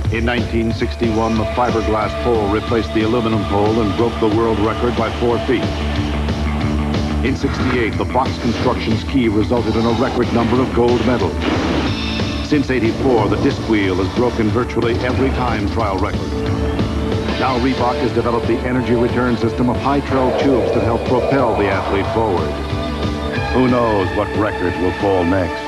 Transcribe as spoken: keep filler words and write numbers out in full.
In nineteen sixty-one, the fiberglass pole replaced the aluminum pole and broke the world record by four feet. In sixty-eight, the box construction's key resulted in a record number of gold medals. Since eighty-four, the disc wheel has broken virtually every time trial record. Now Reebok has developed the energy return system of high-trail tubes that help propel the athlete forward. Who knows what record will fall next?